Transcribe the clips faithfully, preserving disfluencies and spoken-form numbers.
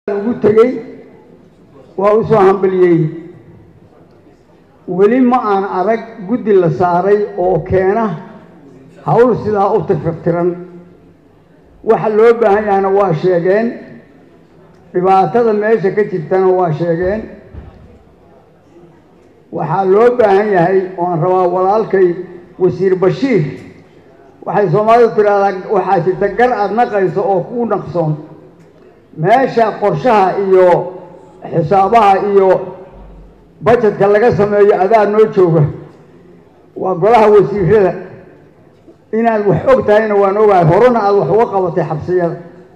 ugu tagay waa u soo hambaliyay weli ma aan arag guddi la saaray oo keena hawl sidaa u tirtirtiran waxa loo baahan yahay waa sheegeen dhibaatada meesha ka jirtana waa sheegeen waxa loo baahan yahay oo rabaa walaalkay wasiir Bashiir waxay Soomaalidu tiraahdaa waxa jirta gar aad naqayso oo ku naqsoon meesha qorshaha iyo xisaabaha iyo budgetka laga sameeyo adaa noo jooga waa golaha wasiirada inaad wax og tahayna waan ogahay horena aad wax uga qabatay xabsiyada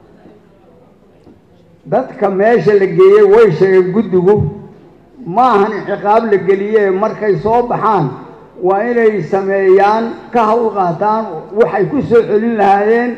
dadka meesha la geeyay way sheegeen guddigu ma ahan ciqaab la geliyay markay soo baxaan waa inay sameeyaan ka hawl qaataan waxay ku soo celin lahaayeen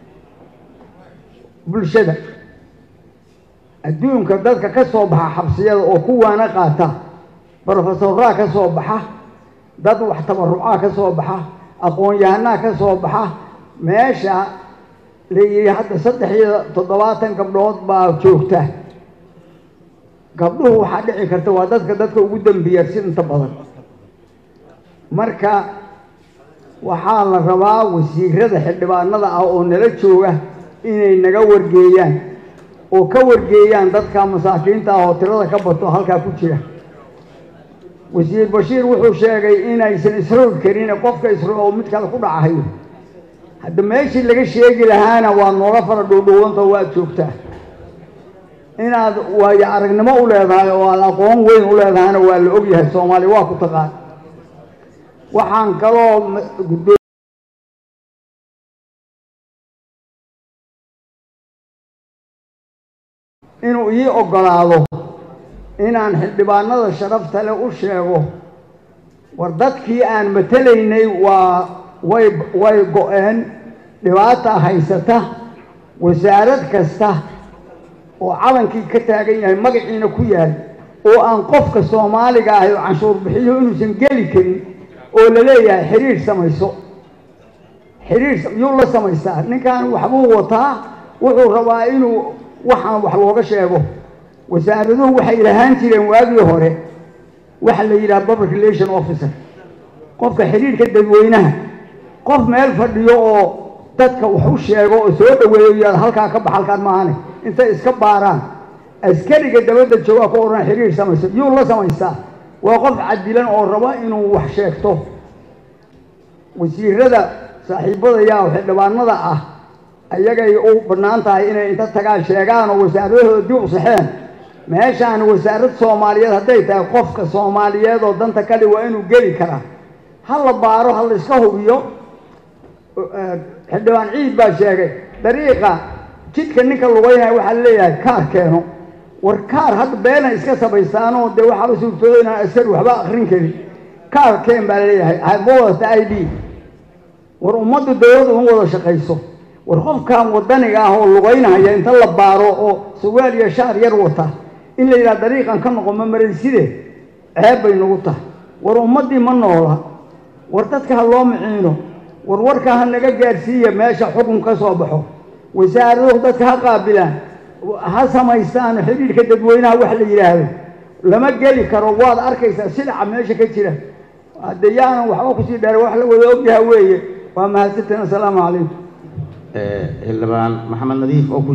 bulshada adduunka dadka ka soo baxa xabsiyada oo kuwaana qaata professorra ka soo baxa dad wax tabaruca ka soo baxa aqoon-yahanna ka soo baxa meesha leeyahay hadda saddex iyo toddobaatan gabdhood baa joogta gabdhuhu waxa dhici karta waa dadka dadka ugu dambeeyay inta badan marka waxaa la rabaa wasiirada xildhibaanada ah oo nala jooga inay naga wargeeyaan oo ka wargeeyaan dadka masaakiinta ah oo tirada ka bato halka ku jira wasiir Bashiir wuxuu sheegay inaysan isroog karin qofka isroog mid kale ku dhacayo hadda meeshii laga sheegi lahaana waa nooga fara dhowdhowanta waa joogtaa inaad waayo aragnimo u leedahay oo aad aqoon weyn u leedahayna waa la og yahay Soomaali waa ku taqaan waxaan kaloo inuu ii ogolaado inaan xildhibaanada sharafta leh u sheego war dadkii aan matalaynay waa way way go'een dhibaata haysata wasaarad kasta oo calankii ka taagan yahay magaciina ku yaal oo aan qofka Soomaaliga ah oo canshuur bixiyo inuusan geli karin oo la leeyahay xiriir samayso xiriir yuu la samaysaa ninkan waxbuu wataa wuxuu rabaa inuu waxaan wax looga sheego wasaaraduhu waxay lahaan jireen waagii hore waxa la yiraahdo public relation officer qofka xiriirka dadweynaha qof meel fadhiyo oo dadka wax u sheego oo soo dhaweeyo halka ka baxalkan maahane inta iska baaraan askariga dawladda jooga ku oran xiriir samayso yuu la samaysaa waa qof cadilan oo raba inuu wax sheegto wasiirada saaxiibada yaa xildhibaanada ah ayagay u banaan tahay inay inta tagaan sheegaan oo wasaaradooda dib u saxeen meeshaan wasaarad Soomaaliyeed haday tahay qofka Soomaaliyeed oo danta kale waa inuu geli karaa hal la baaro hal iska hubiyo xildhibaan ciid baa sheegay dariiqa jidka ninka lugaynaa waxa leeyahay kaar keeno war kaar had beena iska sabaystaan oo de waxa uu suurtooyna asar waxba akhrin karin kaar keen baa leeyahay hay'adda I D war ummaddu dawladdu u wada shaqayso war qofkan wadaniga ah oo lugaynaya inta la baaro oo suwaal iyo shaar yar wata in la yiraahdo dariiqan ka noqon ma mareyside ceeb bay nagu tahay war ummadii ma noola war dadka ha loo miciino war warka ha naga gaarsiiyo meesha xukun ka soo baxo wasaaraduhu dadka ha qaabilaan ha samaystaan xiriirka dadweynaha wax la yiraahdo lama geli karo waad arkaysaa sida meesha ka jira hadayaan waxa ku sii dheer wax la wada og yahay weeye waa mahadsantahay. Assalaamu calaykum. xildhibaan Maxamed Nadiif oo